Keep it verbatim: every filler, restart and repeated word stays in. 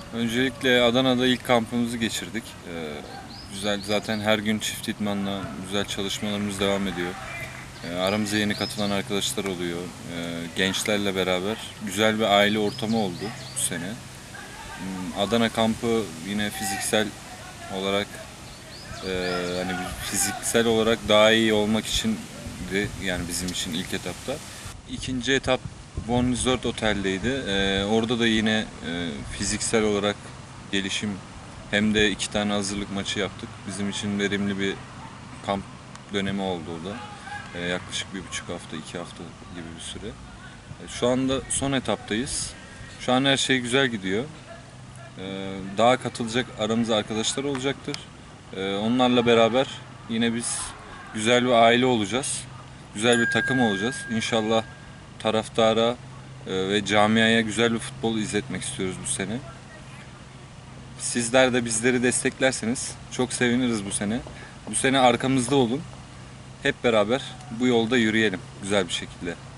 Öncelikle Adana'da ilk kampımızı geçirdik. Ee, güzel, zaten her gün çift idmanla güzel çalışmalarımız devam ediyor. Ee, aramıza yeni katılan arkadaşlar oluyor. Ee, gençlerle beraber güzel bir aile ortamı oldu bu sene. Hmm, Adana kampı yine fiziksel olarak e, hani fiziksel olarak daha iyi olmak için yani bizim için ilk etapta. İkinci etap One Resort Otel'deydi. Ee, orada da yine e, fiziksel olarak gelişim hem de iki tane hazırlık maçı yaptık. Bizim için verimli bir kamp dönemi oldu o da. Ee, yaklaşık bir buçuk hafta, iki hafta gibi bir süre. Ee, şu anda son etaptayız. Şu an her şey güzel gidiyor. Ee, daha katılacak aramızda arkadaşlar olacaktır. Ee, onlarla beraber yine biz güzel bir aile olacağız. Güzel bir takım olacağız. İnşallah taraftara e, ve camiaya güzel bir futbol izletmek istiyoruz bu sene. Sizler de bizleri desteklerseniz çok seviniriz bu sene. Bu sene arkamızda olun. Hep beraber bu yolda yürüyelim güzel bir şekilde.